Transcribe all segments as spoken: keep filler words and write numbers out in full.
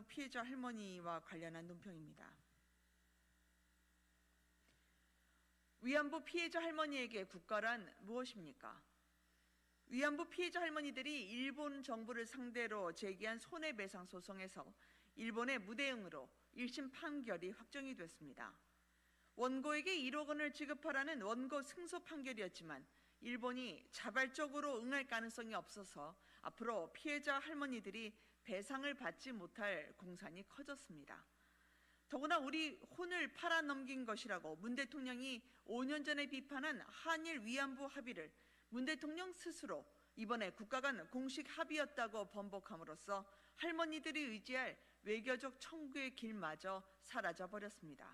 피해자 할머니와 관련한 논평입니다. 위안부 피해자 할머니에게 국가란 무엇입니까? 위안부 피해자 할머니들이 일본 정부를 상대로 제기한 손해배상 소송에서 일본의 무대응으로 일심 판결이 확정이 됐습니다. 원고에게 일억 원을 지급하라는 원고 승소 판결이었지만 일본이 자발적으로 응할 가능성이 없어서 앞으로 피해자 할머니들이 배상을 받지 못할 공산이 커졌습니다. 더구나 우리 혼을 팔아넘긴 것이라고 문 대통령이 오 년 전에 비판한 한일 위안부 합의를 문 대통령 스스로 이번에 국가 간 공식 합의였다고 번복함으로써 할머니들이 의지할 외교적 청구의 길마저 사라져버렸습니다.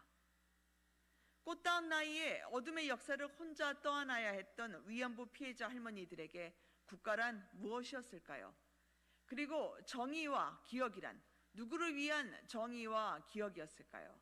꽃다운 나이에 어둠의 역사를 혼자 떠안아야 했던 위안부 피해자 할머니들에게 국가란 무엇이었을까요? 그리고 정의와 기억이란 누구를 위한 정의와 기억이었을까요?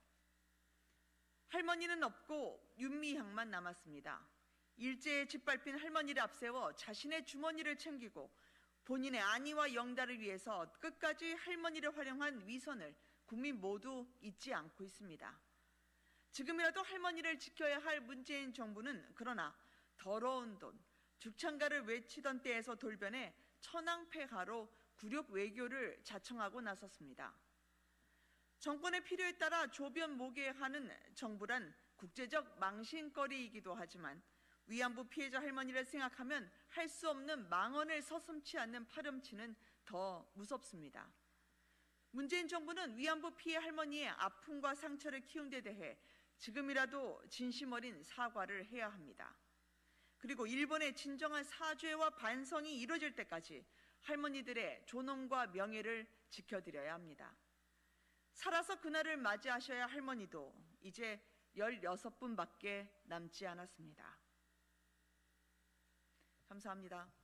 할머니는 없고 윤미향만 남았습니다. 일제에 짓밟힌 할머니를 앞세워 자신의 주머니를 챙기고 본인의 안위와 영달을 위해서 끝까지 할머니를 활용한 위선을 국민 모두 잊지 않고 있습니다. 지금이라도 할머니를 지켜야 할 문재인 정부는 그러나 더러운 돈, 죽창가를 외치던 때에서 돌변해 천황폐하로 굴욕 외교를 자청하고 나섰습니다. 정권의 필요에 따라 조변 모계하는 정부란 국제적 망신거리이기도 하지만 위안부 피해자 할머니를 생각하면 할 수 없는 망언을 서슴지 않는 파렴치는 더 무섭습니다. 문재인 정부는 위안부 피해 할머니의 아픔과 상처를 키운 데 대해 지금이라도 진심 어린 사과를 해야 합니다. 그리고 일본의 진정한 사죄와 반성이 이루어질 때까지 할머니들의 존엄과 명예를 지켜드려야 합니다. 살아서 그날을 맞이하셔야 할머니도 이제 열여섯 분밖에 남지 않았습니다. 감사합니다.